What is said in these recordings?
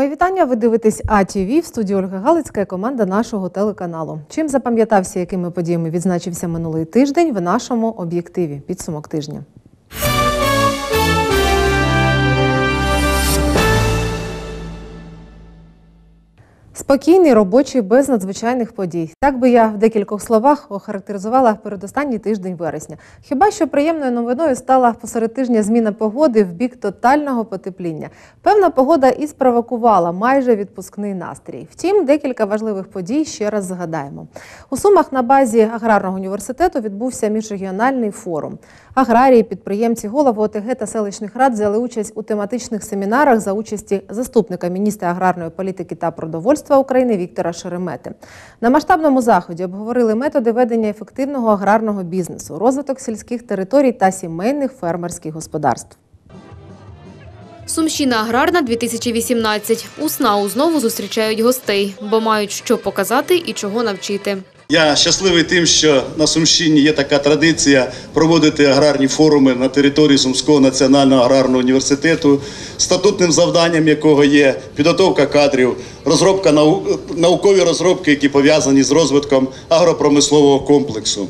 Мої вітання. Ви дивитесь АТВ. В студії Ольга Галицька і команда нашого телеканалу. Чим запам'ятався, якими подіями відзначився минулий тиждень в нашому об'єктиві? Підсумок тижня. Спокійний, робочий, без надзвичайних подій. Так би я в декількох словах охарактеризувала передостанній тиждень вересня. Хіба що приємною новиною стала посеред тижня зміна погоди в бік тотального потепління. Певна погода і спровокувала майже відпускний настрій. Втім, декілька важливих подій ще раз згадаємо. У Сумах на базі Аграрного університету відбувся міжрегіональний форум. Аграрії, підприємці, голови ОТГ та селищних рад взяли участь у тематичних семінарах за участі заступника міністра аграрної політики та продовольства України Віктора Шеремети. На масштабному заході обговорили методи ведення ефективного аграрного бізнесу, розвиток сільських територій та сімейних фермерських господарств. Сумщина аграрна-2018. У СНАУ знову зустрічають гостей, бо мають що показати і чого навчити. Я щасливий тим, що на Сумщині є така традиція проводити аграрні форуми на території Сумського національного аграрного університету, статутним завданням якого є підготовка кадрів, розробка наукові розробки, які пов'язані з розвитком агропромислового комплексу.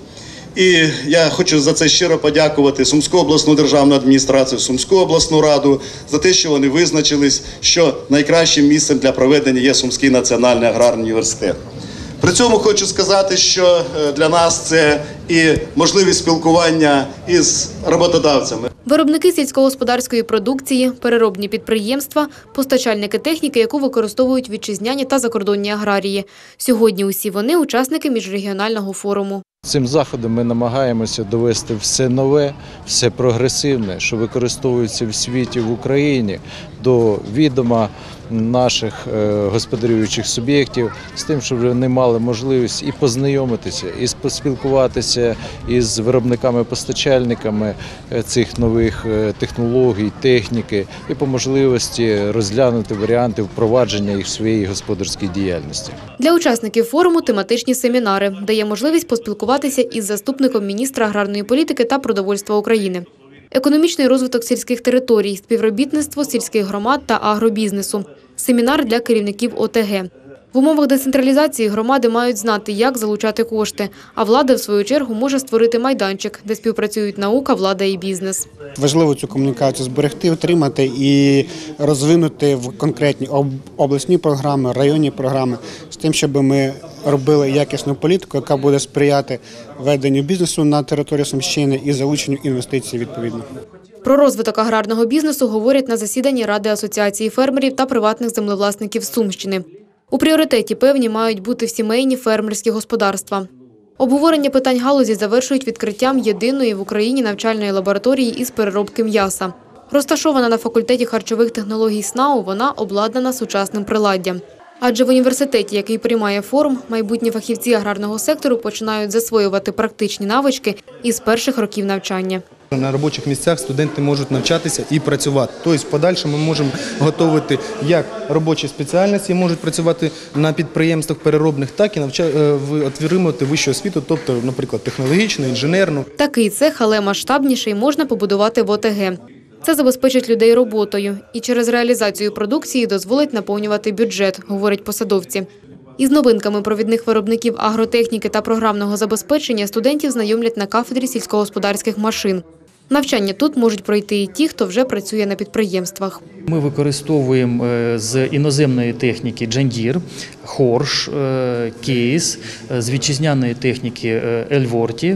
І я хочу за це щиро подякувати Сумську обласну державну адміністрацію, Сумську обласну раду за те, що вони визначились, що найкращим місцем для проведення є Сумський національний аграрний університет. При цьому хочу сказати, що для нас це і можливість спілкування із роботодавцями. Виробники сільськогосподарської продукції, переробні підприємства, постачальники техніки, яку використовують вітчизняні та закордонні аграрії. Сьогодні усі вони – учасники міжрегіонального форуму. Цим заходом ми намагаємося довести все нове, все прогресивне, що використовується в світі, в Україні, до відома наших господарюючих суб'єктів з тим, щоб вони мали можливість і познайомитися, і поспілкуватися із виробниками-постачальниками цих нових технологій, техніки і по можливості розглянути варіанти впровадження їх в своїй господарській діяльності. Для учасників форуму тематичні семінари, де є можливість поспілкуватися із заступником міністра аграрної політики та продовольства України. Економічний розвиток сільських територій, співробітництво сільських громад та агробізнесу. Семінар для керівників ОТГ. В умовах децентралізації громади мають знати, як залучати кошти, а влада, в свою чергу, може створити майданчик, де співпрацюють наука, влада і бізнес. Важливо цю комунікацію зберегти, утримати і розвинути в конкретні обласні програми, районні програми, з тим, щоб ми робили якісну політику, яка буде сприяти веденню бізнесу на території Сумщини і залученню інвестицій відповідно. Про розвиток аграрного бізнесу говорять на засіданні Ради асоціації фермерів та приватних землевласників Сумщини. У пріоритеті певні мають бути сімейні фермерські господарства. Обговорення питань галузі завершують відкриттям єдиної в Україні навчальної лабораторії із переробки м'яса. Розташована на факультеті харчових технологій СНАУ, вона обладнана сучасним приладдям. Адже в університеті, який приймає форум, майбутні фахівці аграрного сектору починають засвоювати практичні навички із перших років навчання. На робочих місцях студенти можуть навчатися і працювати. Тобто, в подальшому ми можемо готувати як робочі спеціальності, можуть працювати на підприємствах переробних, так і отримувати вищу освіту, тобто, наприклад, технологічну, інженерну. Такий цех, але масштабніший, можна побудувати в ОТГ. Це забезпечить людей роботою і через реалізацію продукції дозволить наповнювати бюджет, говорять посадовці. Із новинками провідних виробників агротехніки та програмного забезпечення студентів знайомлять на кафедрі сільськогосподарських машин. Навчання тут можуть пройти і ті, хто вже працює на підприємствах. Ми використовуємо з іноземної техніки John Deere, Horsch, Case, з вітчизняної техніки Elworti,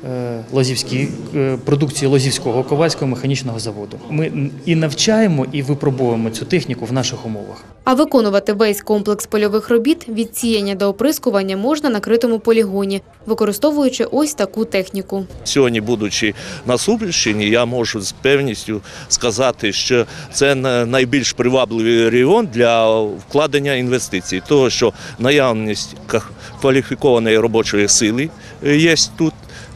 продукції Лозівського ковальського механічного заводу. Ми і навчаємо, і випробовуємо цю техніку в наших умовах. А виконувати весь комплекс польових робіт від сіяння до оприскування можна на критому полігоні, використовуючи ось таку техніку. Сьогодні, будучи на Сумщині, я можу з певністю сказати, що це найбільш привабливий регіон для вкладення інвестицій, тому що наявність кваліфікованої робочої сили є тут,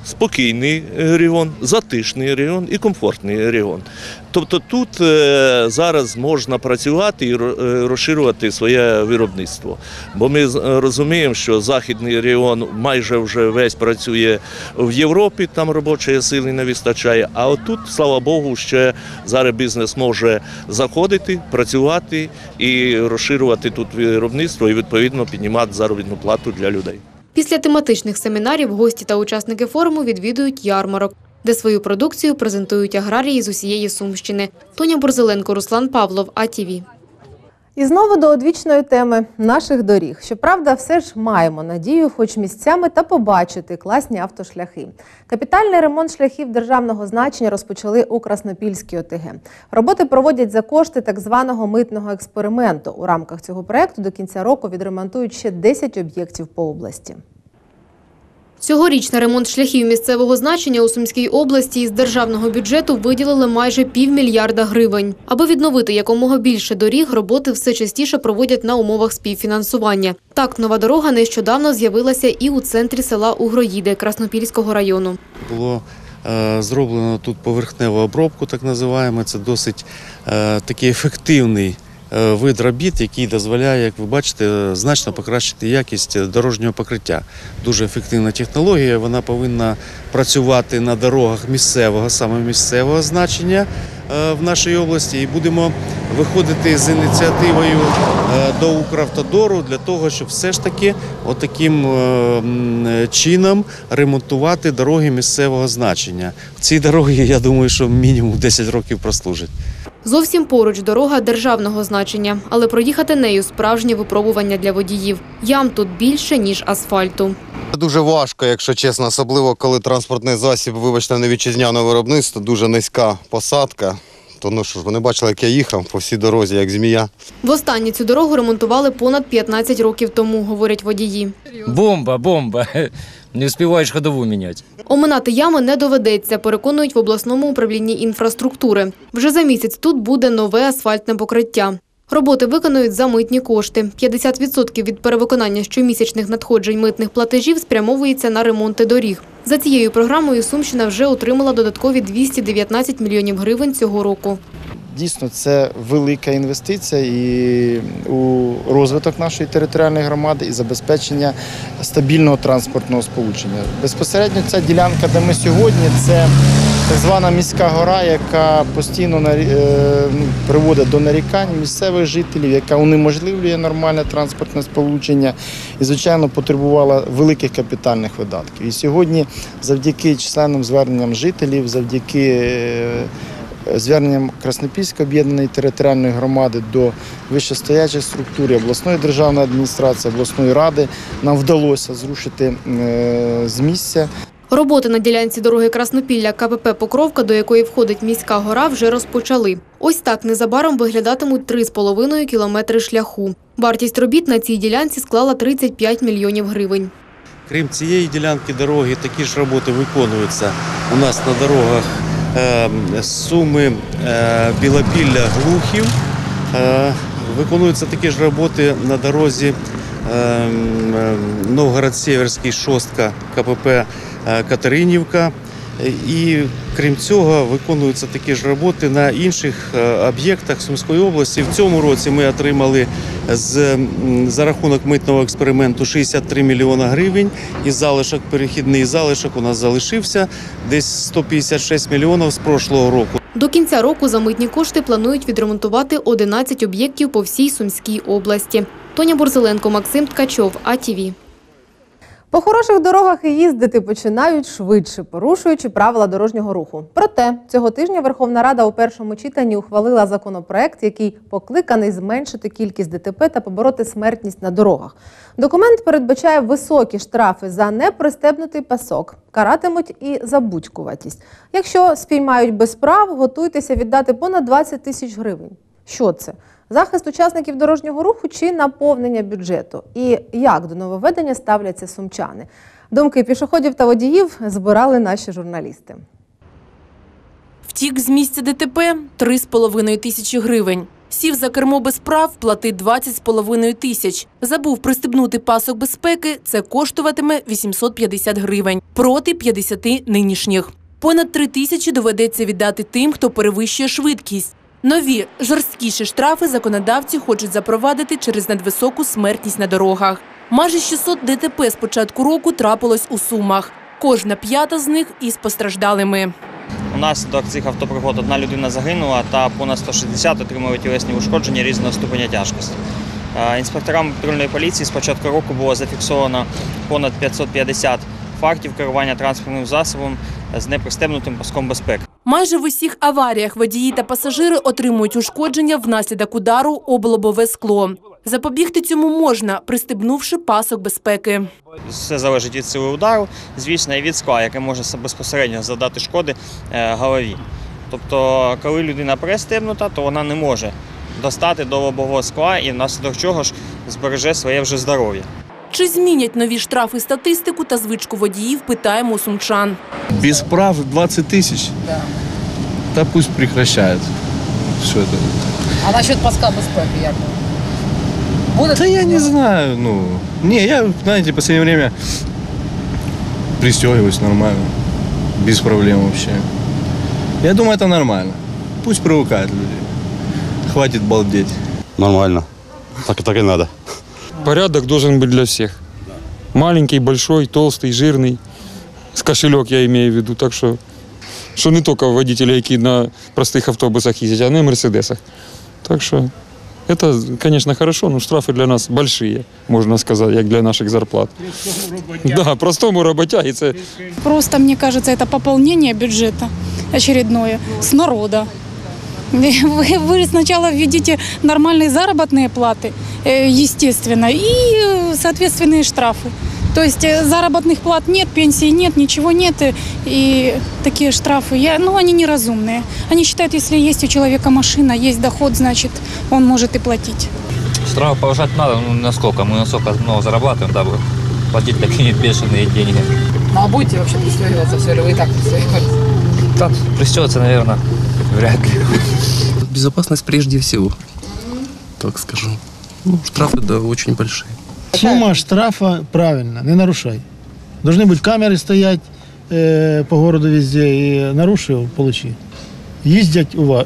спокійний регіон, затишний регіон і комфортний регіон. Тобто тут зараз можна працювати і розширювати своє виробництво. Бо ми розуміємо, що західний регіон майже вже весь працює в Європі, там робочої сили не вистачає, а отут, слава Богу, ще зараз бізнес може заходити, працювати і розширювати тут виробництво і відповідно піднімати заробітну плату для людей. Після тематичних семінарів гості та учасники форуму відвідують ярмарок, де свою продукцію презентують аграрії з усієї Сумщини. Тоня Борзеленко, Руслан Павлов, АТВ. І знову до одвічної теми наших доріг. Щоправда, все ж маємо надію хоч місцями та побачити класні автошляхи. Капітальний ремонт шляхів державного значення розпочали у Краснопільській ОТГ. Роботи проводять за кошти так званого митного експерименту. У рамках цього проєкту до кінця року відремонтують ще 10 об'єктів по області. Цьогоріч на ремонт шляхів місцевого значення у Сумській області із державного бюджету виділили майже півмільярда гривень. Аби відновити якомога більше доріг, роботи все частіше проводять на умовах співфінансування. Так, нова дорога нещодавно з'явилася і у центрі села Угроїди Краснопільського району. Було зроблено тут поверхневу обробку, так називаємо. Це досить такий ефективний вид робіт, який дозволяє, як ви бачите, значно покращити якість дорожнього покриття. Дуже ефективна технологія, вона повинна працювати на дорогах саме місцевого значення в нашій області. І будемо виходити з ініціативою до Укравтодору для того, щоб все ж таки отаким чином ремонтувати дороги місцевого значення. Ці дороги, я думаю, що мінімум 10 років прослужать. Зовсім поруч дорога державного значення, але проїхати нею – справжнє випробування для водіїв. Ям тут більше, ніж асфальту. Дуже важко, якщо чесно, особливо коли транспортний засіб, вибачте, не вітчизняного виробництва, дуже низька посадка. То ну що ж, ви не бачили, як я їхав по всій дорозі, як змія. Востаннє цю дорогу ремонтували понад 15 років тому, говорять водії. Бомба. Не встигаєш ходову міняти. Оминати ями не доведеться, переконують в обласному управлінні інфраструктури. Вже за місяць тут буде нове асфальтне покриття. Роботи виконують за митні кошти. 50% від перевиконання щомісячних надходжень митних платежів спрямовується на ремонти доріг. За цією програмою Сумщина вже отримала додаткові 219 мільйонів гривень цього року. Дійсно, це велика інвестиція і у розвиток нашої територіальної громади і забезпечення стабільного транспортного сполучення. Безпосередньо ця ділянка, де ми сьогодні, це так звана міська гора, яка постійно приводить до нарікань місцевих жителів, яка унеможливлює нормальне транспортне сполучення і, звичайно, потребувала великих капітальних видатків. І сьогодні завдяки численним зверненням жителів, завдяки зверненням Краснопільської об'єднаної територіальної громади до вищестоячих структур, обласної державної адміністрації, обласної ради нам вдалося зрушити з місця. Роботи на ділянці дороги Краснопілля КПП «Покровка», до якої входить міська гора, вже розпочали. Ось так незабаром виглядатимуть 3,5 кілометри шляху. Вартість робіт на цій ділянці склала 35 мільйонів гривень. Крім цієї ділянки дороги, такі ж роботи виконуються у нас на дорогах Суми, Білопілля, Глухів. Виконуються такі ж роботи на дорозі Новгород-Сєверський, Шостка, КПП Катеринівка. І крім цього, виконуються такі ж роботи на інших об'єктах Сумської області. В цьому році ми отримали за рахунок митного експерименту 63 мільйона гривень. І залишок, перехідний залишок у нас залишився десь 156 мільйонів з прошлого року. До кінця року за митні кошти планують відремонтувати 11 об'єктів по всій Сумській області. Тоня Борзеленко, Максим Ткачов, АТВ. По хороших дорогах і їздити починають швидше, порушуючи правила дорожнього руху. Проте, цього тижня Верховна Рада у першому читанні ухвалила законопроект, який покликаний зменшити кількість ДТП та побороти смертність на дорогах. Документ передбачає високі штрафи за непристебнутий пасок, каратимуть і забудькуватість. Якщо спіймають без прав, готуйтеся віддати понад 20 тисяч гривень. Що це? Захист учасників дорожнього руху чи наповнення бюджету? І як до нововведення ставляться сумчани? Думки пішоходів та водіїв збирали наші журналісти. Втік з місця ДТП – 3,5 тисячі гривень. Сів за кермо без прав – плати 20,5 тисяч. Забув пристебнути пасок безпеки – це коштуватиме 850 гривень проти 50 нинішніх. Понад 3 тисячі доведеться віддати тим, хто перевищує швидкість. Нові, жорсткіші штрафи законодавці хочуть запровадити через надвисоку смертність на дорогах. Майже 600 ДТП з початку року трапилось у Сумах. Кожна 5-та з них із постраждалими. Унаслідок цих автопригод 1 людина загинула та понад 160 отримали тілесні ушкодження різного ступеня тяжкості. Інспекторам патрульної поліції з початку року було зафіксовано понад 550 фактів керування транспортним засобом з непристебнутим паском безпеки. Майже в усіх аваріях водії та пасажири отримують ушкодження внаслідок удару об лобове скло. Запобігти цьому можна, пристебнувши пасок безпеки. Все залежить від сили удару, звісно, і від скла, яке може безпосередньо завдати шкоди голові. Тобто, коли людина пристебнута, то вона не може достати до лобового скла і внаслідок чого ж збереже своє вже здоров'я. Чи змінять нові штрафи статистику та звичку водіїв, питаємо у сумчан. Без прав 20 тисяч? Да. Да пусть прекращают все это. А насчет паска безпеки як? Будет? Да я не знаю, я, знаете, в последнее время пристегиваюсь нормально, без проблем вообще. Я думаю, это нормально. Пусть привыкают люди. Хватит балдеть. Нормально. Так и надо. Порядок должен быть для всех. Маленький, большой, толстый, жирный. С кошелек я имею в виду. Так что не только водители, які на простых автобусах ездят, а на мерседесах. Так что это, конечно, хорошо, но штрафы для нас большие, можно сказать, как для наших зарплат. Да, простому работяге. Просто, мне кажется, это пополнение бюджета очередное с народа. Вы сначала введите нормальные заработные платы, естественно, и соответственные штрафы. То есть заработных плат нет, пенсии нет, ничего нет, и такие штрафы, они неразумные. Они считают, если есть у человека машина, есть доход, значит, он может и платить. Штраф повышать надо, насколько? Мы настолько много зарабатываем, дабы платить такие бешеные деньги. А будете вообще пристегиваться все, или вы и так пристегиваетесь? Так, пристегиваться, наверное, вряд ли. Безопасность прежде всего, так скажу. Штрафы, да, очень большие. Сумма штрафа правильно, не нарушай. Должны быть камеры стоять по городу везде, и нарушил, получи. Ездять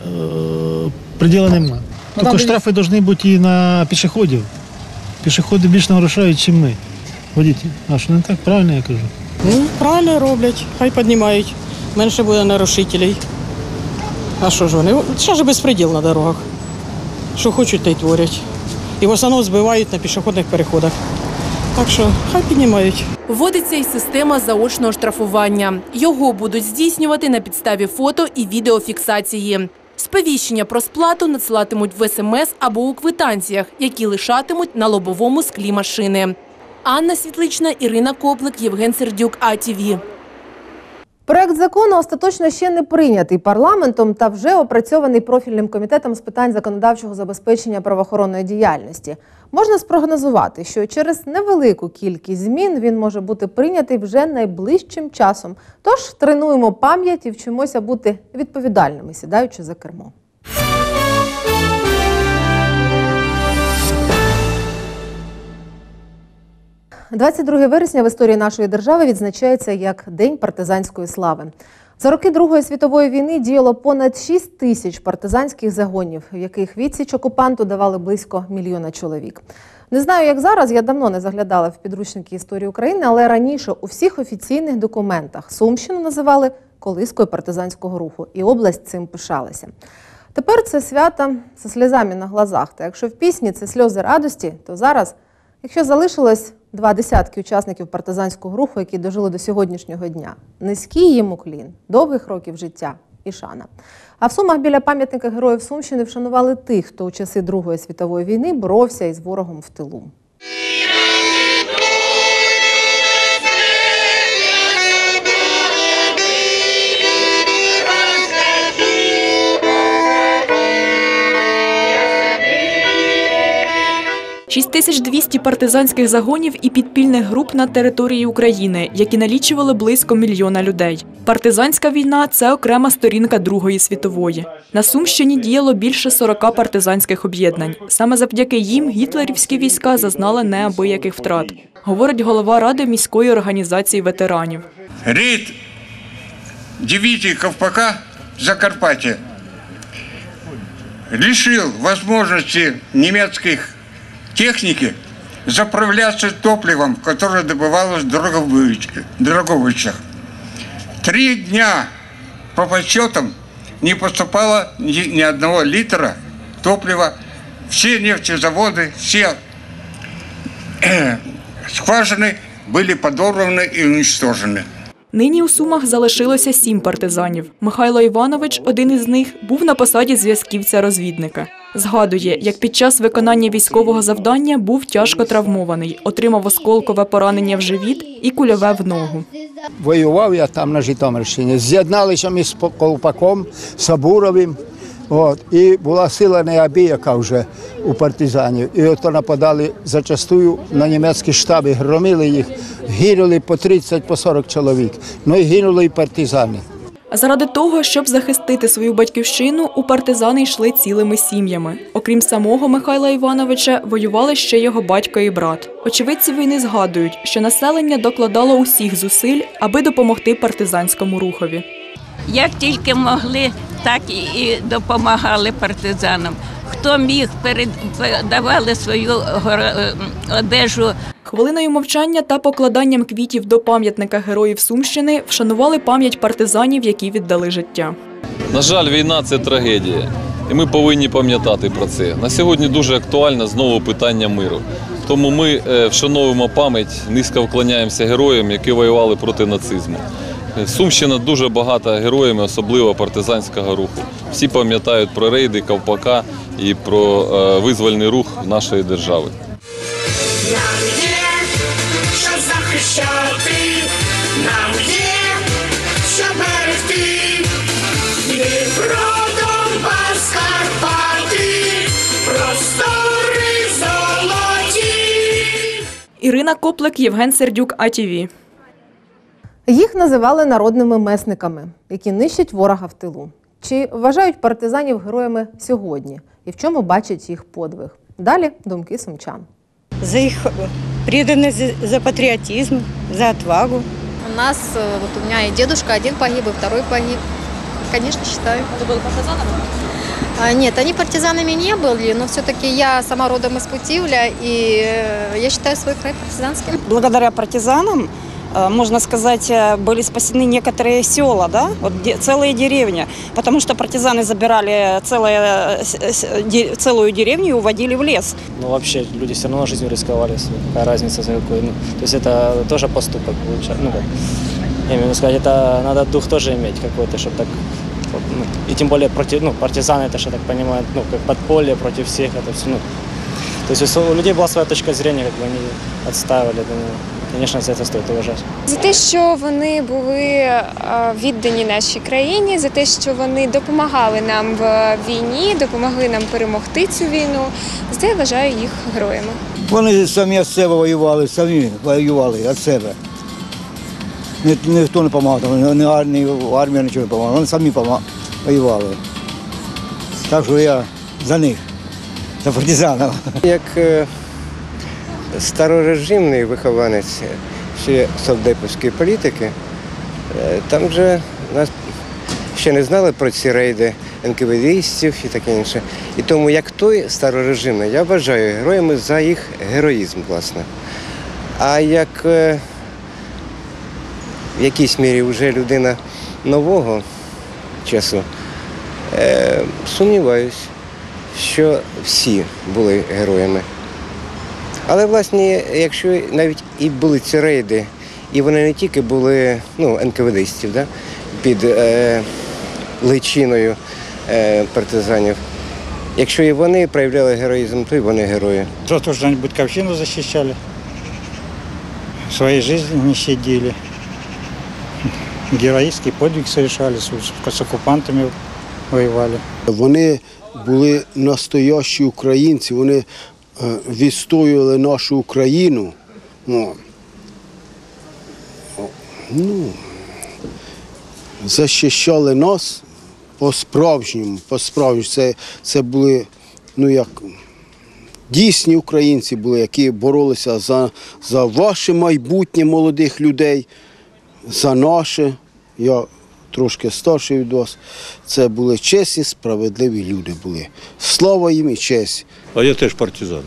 предела нема. Только штрафи должны бути і на пішоходів. Пішоходи більше нарушають, ніж ми, водителі. А що не так? Правильно я кажу? Правильно роблять, хай піднімають. Менше буде нарушителей. А що ж вони? Ще ж безпреділ на дорогах. Що хочуть, те й творять. І в основному збивають на пішохідних переходах. Так що хай піднімають. Вводиться і система заочного штрафування. Його будуть здійснювати на підставі фото і відеофіксації. Сповіщення про сплату надсилатимуть в СМС або у квитанціях, які лишатимуть на лобовому склі машини. Анна Світлична, Ірина Коплик, Євген Сердюк, АТВ. Проект закону остаточно ще не прийнятий парламентом та вже опрацьований профільним комітетом з питань законодавчого забезпечення правоохоронної діяльності. Можна спрогнозувати, що через невелику кількість змін він може бути прийнятий вже найближчим часом. Тож тренуємо пам'ять і вчимося бути відповідальними, сідаючи за кермо. 22 вересня в історії нашої держави відзначається як День партизанської слави. За роки Другої світової війни діяло понад 6 тисяч партизанських загонів, в яких відсіч окупанту давали близько 1 мільйона чоловік. Не знаю, як зараз, я давно не заглядала в підручники історії України, але раніше у всіх офіційних документах Сумщину називали колискою партизанського руху, і область цим пишалася. Тепер це свято зі сльозами на глазах. Та якщо в пісні це сльози радості, то зараз, якщо залишилось 20 учасників партизанського руху, які дожили до сьогоднішнього дня, низький їм уклін, довгих років життя і шана. А в Сумах біля пам'ятника Героїв Сумщини вшанували тих, хто у часи Другої світової війни боровся із ворогом в тилу. 6200 партизанських загонів і підпільних груп на території України, які налічували близько мільйона людей. Партизанська війна – це окрема сторінка Другої світової. На Сумщині діяло більше 40 партизанських об'єднань. Саме завдяки їм гітлерівські війська зазнали неабияких втрат, говорить голова Ради міської організації ветеранів. Рейд дивизии Ковпака Закарпатья лишил возможности немецких техники заправляться топливом, которое добывалось в Драговичах. 3 дня по подсчетам не поступало ни одного литра топлива. Все нефтезаводы, все скважины были подорваны и уничтожены. Нині у Сумах залишилося 7 партизанів. Михайло Іванович, один із них, був на посаді зв'язківця-розвідника. Згадує, як під час виконання військового завдання був тяжко травмований, отримав осколкове поранення в живіт і кульове в ногу. Воював я там на Житомирщині. З'єдналися ми з Ковпаком, Сабуровим. І була сила неабияка вже у партизанів. І от нападали зачастую на німецькі штаби, громили їх, гинули по 30-40 чоловік. Ну і гинули і партизани. Заради того, щоб захистити свою батьківщину, у партизани йшли цілими сім'ями. Окрім самого Михайла Івановича, воювали ще його батько і брат. Очевидці війни згадують, що населення докладало усіх зусиль, аби допомогти партизанському рухові. Як тільки могли, так і допомагали партизанам. Хто міг, передавали свою одежу. Хвилиною мовчання та покладанням квітів до пам'ятника Героїв Сумщини вшанували пам'ять партизанів, які віддали життя. На жаль, війна – це трагедія, і ми повинні пам'ятати про це. На сьогодні дуже актуальне знову питання миру. Тому ми вшановуємо пам'ять, низько вклоняємося героям, які воювали проти нацизму. Сумщина дуже багата героями, особливо партизанського руху. Всі пам'ятають про рейди Ковпака і про визвольний рух нашої держави. Нам є, що захищати, нам є, що берегти, Дніпро, Донбас, Карпати, простори золоті. Ірина Коплик, Євген Сердюк, АТВ. Їх називали народними месниками, які нищать ворога в тилу. Чи вважають партизанів героями сьогодні? І в чому бачать їх подвиг? Далі думки сумчан. За их преданность, за патриотизм, за отвагу. У нас, вот у меня и дедушка один погиб, и второй погиб. Конечно, считаю. Это был партизаном? Нет, они партизанами не были, но все-таки я сама родом из Путивля, и я считаю свой край партизанским. Благодаря партизанам, можно сказать, были спасены некоторые села, да? Вот целые деревни, потому что партизаны забирали целую деревню и уводили в лес. Ну вообще люди все равно жизнью рисковали, какая разница за какой. Ну, то есть это тоже поступок, ну как, я имею в виду сказать, это надо дух тоже иметь какой-то, чтобы так, вот, ну, и тем более против, ну партизаны, это, что так понимаю, ну как подполье против всех, это все, ну, то есть у людей была своя точка зрения, как бы они отстаивали, думаю. Звісно, це стоїть уважати. За те, що вони були віддані нашій країні, за те, що вони допомагали нам в війні, допомогли нам перемогти цю війну, за це я вважаю їх героями. Вони самі від себе воювали, від себе. Ніхто не допомагав, ні армія нічого не допомагала, вони самі воювали. Так що я за них, за партизанів. Як старорежимний вихованець ще совдепівської політики, там вже нас ще не знали про ці рейди НКВДистів і таке інше. І тому як той старорежимний, я вважаю героями за їх героїзм, власне. А як в якійсь мірі вже людина нового часу, сумніваюсь, що всі були героями. Але, власне, якщо навіть і були ці рейди, і вони не тільки були НКВДистів, да, під личиною партизанів, якщо і вони проявляли героїзм, то і вони герої. За те, що вони Батьківщину захищали, свої життя не щадили, героїчний подвиг совершали, з окупантами воювали. Вони були настоящі українці, вони відстоювали нашу Україну, захищали нас по-справжньому. Це були, дійсні українці були, які боролися за ваше майбутнє молодих людей, за наше. Я трошки старший від вас. Це були чесні, справедливі люди були. Слава їм і честь. А я теж партизан.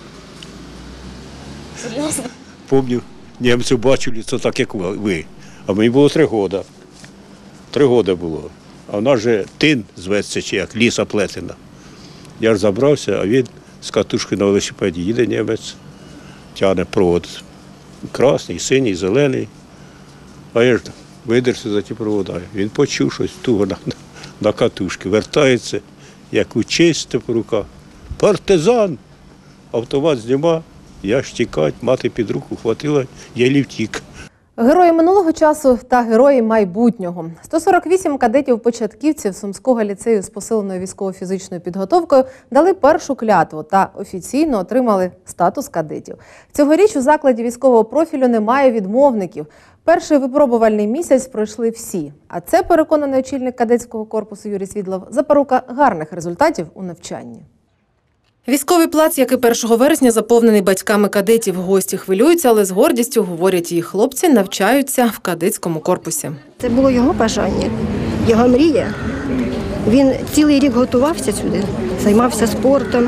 Серйозно? Пам'ятаю, німців бачили, це так, як ви. А мені було 3 роки. 3 роки було. А в нас же тин зветься, чи як, ліса плетена. Я ж забрався, а він з катушки на велосипеді їде німець, тягне провод. Красний, синій, зелений. А я ж видерся за ті провода. Він почув щось туго на катушки. Вертається, як у честь по руках. Партизан! Автомат зніма, я ж тікать, мати під руку хватила, я втік. Герої минулого часу та герої майбутнього. 148 кадетів-початківців Сумського ліцею з посиленою військово-фізичною підготовкою дали першу клятву та офіційно отримали статус кадетів. Цьогоріч у закладі військового профілю немає відмовників. Перший випробувальний місяць пройшли всі. А це, переконаний очільник кадетського корпусу Юрій Свідлов, запорука гарних результатів у навчанні. Військовий плац, який 1 вересня заповнений батьками кадетів. Гості хвилюються, але з гордістю, говорять її хлопці, навчаються в кадетському корпусі. Це було його бажання, його мрія. Він цілий рік готувався сюди, займався спортом.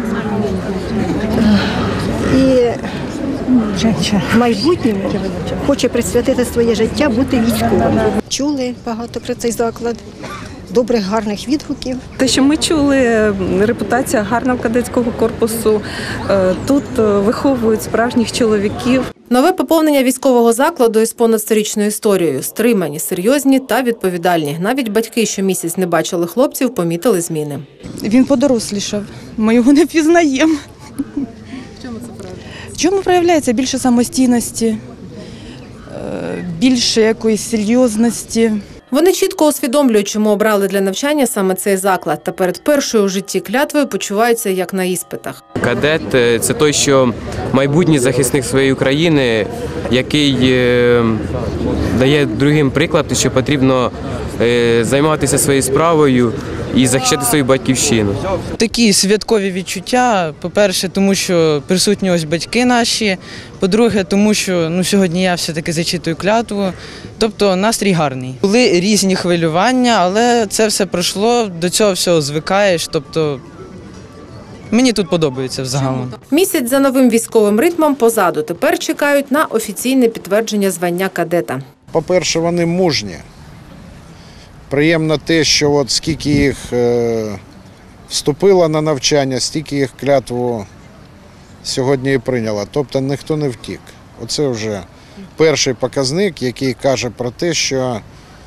І в майбутньому хоче присвятити своє життя бути військовим. Чули багато про цей заклад. Добрих, гарних відгуків. Те, що ми чули, репутація гарна в кадетського корпусу. Тут виховують справжніх чоловіків. Нове поповнення військового закладу із понад 100-річною історією. Стримані, серйозні та відповідальні. Навіть батьки, що місяць не бачили хлопців, помітили зміни. Він подорослішав. Ми його не впізнаємо. В чому це проявляється? В чому проявляється? Більше самостійності, більше якоїсь серйозності. Вони чітко усвідомлюють, чому обрали для навчання саме цей заклад. Та перед першою у житті клятвою почуваються як на іспитах. Кадет – це той, що майбутній захисник своєї країни, який дає другим приклад, що потрібно займатися своєю справою і захищати свою батьківщину. Такі святкові відчуття. По-перше, тому що присутні ось батьки наші. По-друге, тому що сьогодні я все-таки зачитую клятву. Тобто настрій гарний. Були різні хвилювання, але це все пройшло, до цього всього звикаєш. Тобто мені тут подобається взагалом. Місяць за новим військовим ритмом позаду. Тепер чекають на офіційне підтвердження звання кадета. По-перше, вони мужні. Приємно те, що от скільки їх вступило на навчання, стільки їх клятву сьогодні і прийняло. Тобто ніхто не втік. Оце вже перший показник, який каже про те, що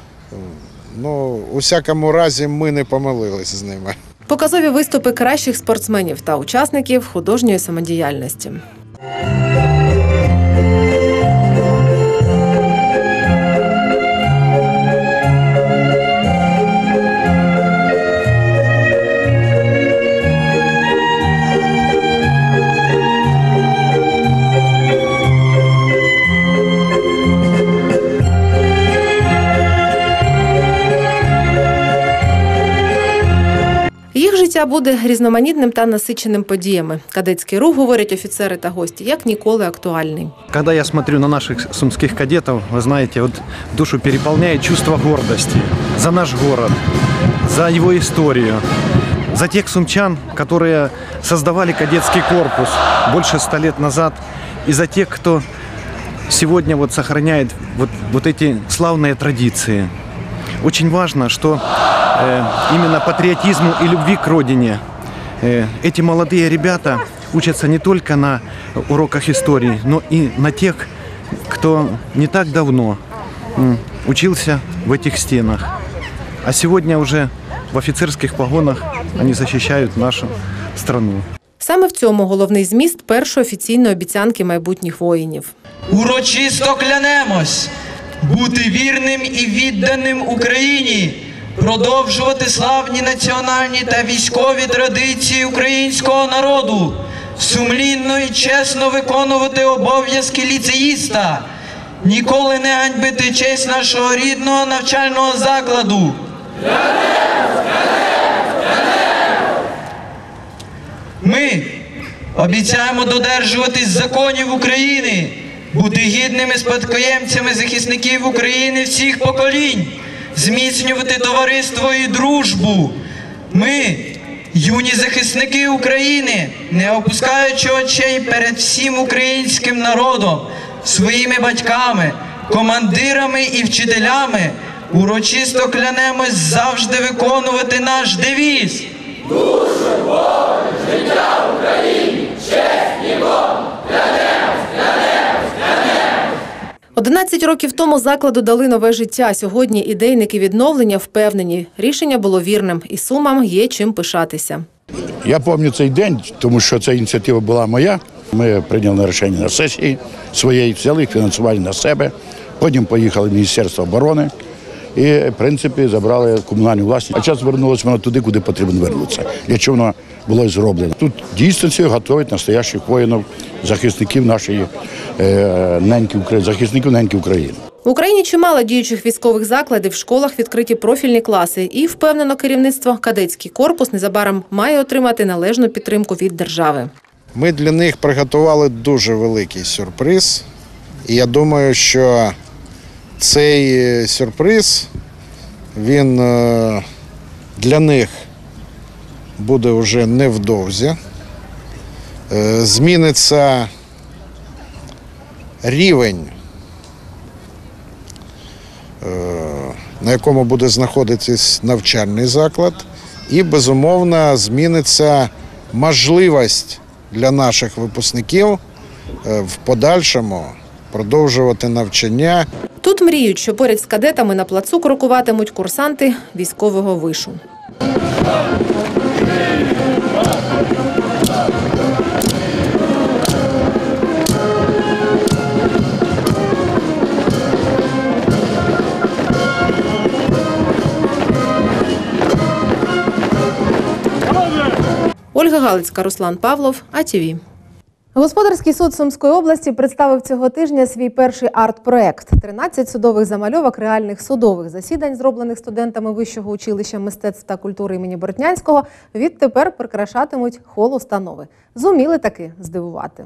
у всякому разі ми не помилились з ними. Показові виступи кращих спортсменів та учасників художньої самодіяльності. Їх життя буде різноманітним та насиченим подіями. Кадетський рух, говорять офіцери та гості, як ніколи актуальний. Когда я смотрю на наших сумских кадетов, вы знаете, вот душу переполняет чувство гордости за наш город, за его историю, за тех сумчан, которые создавали кадетский корпус больше 100 лет назад, и за тех, кто сегодня сохраняет вот эти славные традиции. Очень важно, что именно патриотизму и любви к родине эти молодые ребята учатся не только на уроках истории, но и на тех, кто не так давно учился в этих стенах. А сегодня уже в офицерских погонах они защищают нашу страну. Саме в цьому головний зміст першої офіційної обіцянки майбутніх воїнів. Урочисто клянемось бути вірним і відданим Україні, продовжувати славні національні та військові традиції українського народу, сумлінно і чесно виконувати обов'язки ліцеїста, ніколи не ганьбити честь нашого рідного навчального закладу. Ми обіцяємо додержуватись законів України, бути гідними спадкоємцями захисників України всіх поколінь, зміцнювати товариство і дружбу. Ми, юні захисники України, не опускаючи очей перед всім українським народом, своїми батьками, командирами і вчителями, урочисто клянемось завжди виконувати наш девіз. Душу, волю, життя в Україні, честь і волю, клянемось, клянемось, клянемось. 11 років тому закладу дали нове життя. Сьогодні ідейники відновлення впевнені, рішення було вірним і Сумам є чим пишатися. Я пам'ятаю цей день, тому що ця ініціатива була моя. Ми прийняли рішення на сесії своєї, взяли фінансування на себе, потім поїхали в Міністерство оборони і, в принципі, забрали комунальну власність. А зараз вернулося воно туди, куди потрібно вернутися, для чого воно було зроблено. Тут дійсно готують настоящих воїнів, захисників нашої захисників неньки України. В Україні чимало діючих військових закладів, в школах відкриті профільні класи. І, впевнено керівництво, кадетський корпус незабаром має отримати належну підтримку від держави. Ми для них приготували дуже великий сюрприз. І я думаю, що цей сюрприз, він для них буде вже невдовзі. Зміниться рівень, на якому буде знаходитись навчальний заклад, і, безумовно, зміниться можливість для наших випускників в подальшому продовжувати навчання. Тут мріють, що поряд з кадетами на плацу крокуватимуть курсанти військового вишу. Ольга Галицька, Руслан Павлов, АТВ. Господарський суд Сумської області представив цього тижня свій перший арт-проект. 13 судових замальовок реальних судових засідань, зроблених студентами Вищого училища мистецтв та культури імені Бортнянського, відтепер прикрашатимуть хол установи. Зуміли таки здивувати.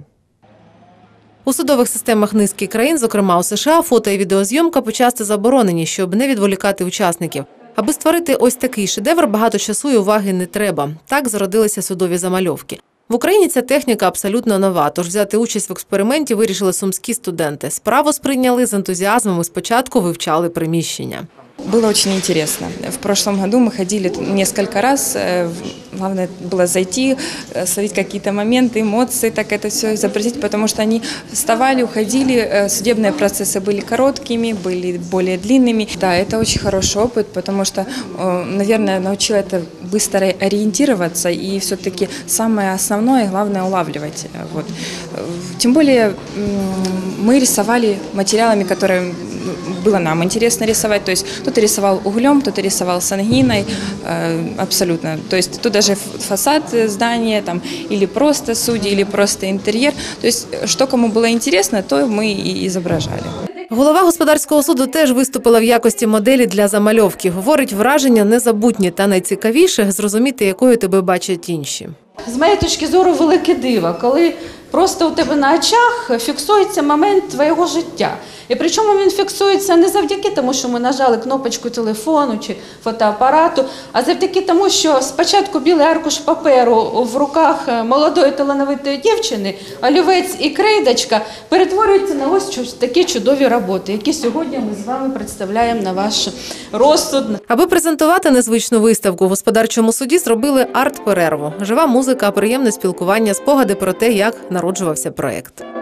У судових системах низки країн, зокрема у США, фото і відеозйомка почасти заборонені, щоб не відволікати учасників. Аби створити ось такий шедевр, багато часу і уваги не треба. Так зародилися судові замальовки. В Україні ця техніка абсолютно нова, тож взяти участь в експерименті вирішили сумські студенти. Справу сприйняли з ентузіазмом і спочатку вивчали приміщення. Было очень интересно. В прошлом году мы ходили несколько раз. Главное было зайти, словить какие-то моменты, эмоции, так это все изобразить, потому что они вставали, уходили. Судебные процессы были короткими, были более длинными. Да, это очень хороший опыт, потому что, наверное, научила это быстро ориентироваться и все-таки самое основное, главное улавливать. Вот. Тем более мы рисовали материалами, которые было нам интересно рисовать. То есть кто-то рисовал углем, кто-то рисовал сангиной, абсолютно. То есть тут даже фасад здания, там, или просто судьи, или просто интерьер. То есть что кому было интересно, то мы и изображали. Голова господарського суду теж виступила в якості моделі для замальовки. Говорить, враження незабутні та найцікавіше – зрозуміти, якою тебе бачать інші. З моєї точки зору, велике диво, коли просто у тебе на очах фіксується момент твого життя. І причому він фіксується не завдяки тому, що ми нажали кнопочку телефону чи фотоапарату, а завдяки тому, що спочатку білий аркуш паперу в руках молодої талановитої дівчини, олівець і крейдочка перетворюються на ось такі чудові роботи, які сьогодні ми з вами представляємо на ваш розсуд. Аби презентувати незвичну виставку, в господарчому суді зробили арт-перерву. Жива музика, приємне спілкування, спогади про те, як народжувався проєкт.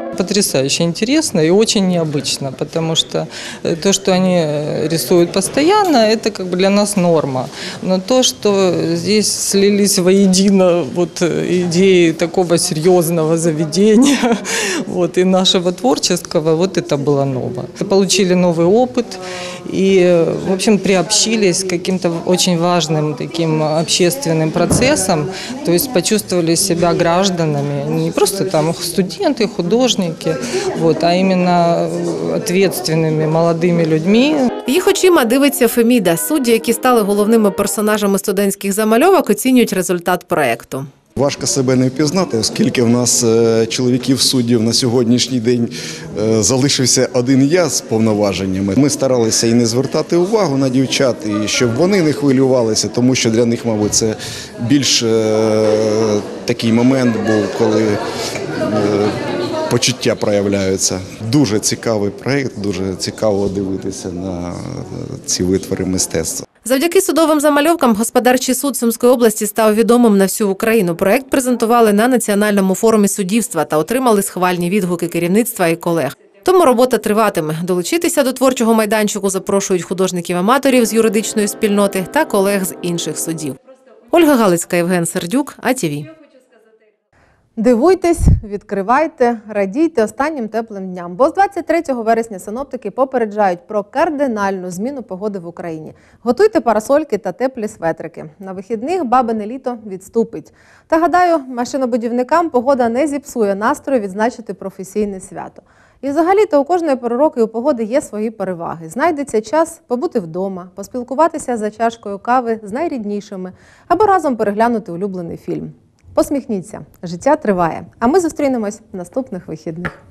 Потрясающе интересно и очень необычно, потому что то, что они рисуют постоянно, это как бы для нас норма. Но то, что здесь слились воедино вот идеи такого серьезного заведения вот, и нашего творческого, вот это было ново. Получили новый опыт и, в общем, приобщились к каким-то очень важным таким общественным процессам, то есть почувствовали себя гражданами, не просто там студенты, художники, вот, а іменно відповідальними молодими людьми. Їх очима дивиться Феміда. Судді, які стали головними персонажами студентських замальовок, оцінюють результат проєкту. Важко себе не впізнати, оскільки в нас чоловіків-суддів на сьогоднішній день залишився один я з повноваженнями. Ми старалися і не звертати увагу на дівчат, і щоб вони не хвилювалися, тому що для них, мабуть, це більш такий момент був, коли почуття проявляються. Дуже цікавий проєкт, дуже цікаво дивитися на ці витвори мистецтва. Завдяки судовим замальовкам Господарчий суд Сумської області став відомим на всю Україну. Проєкт презентували на Національному форумі суддівства та отримали схвальні відгуки керівництва і колег. Тому робота триватиме. Долучитися до творчого майданчику запрошують художників-аматорів з юридичної спільноти та колег з інших судів. Ольга Галицька, Євген Сердюк, АТВ. Дивуйтесь, відкривайте, радійте останнім теплим дням. Бо з 23 вересня синоптики попереджають про кардинальну зміну погоди в Україні. Готуйте парасольки та теплі светрики. На вихідних бабине літо відступить. Та, гадаю, машинобудівникам погода не зіпсує настрою відзначити професійне свято. І взагалі-то у кожної пори року і у погоди є свої переваги. Знайдеться час побути вдома, поспілкуватися за чашкою кави з найріднішими або разом переглянути улюблений фільм. Посміхніться, життя триває. А ми зустрінемось наступних вихідних.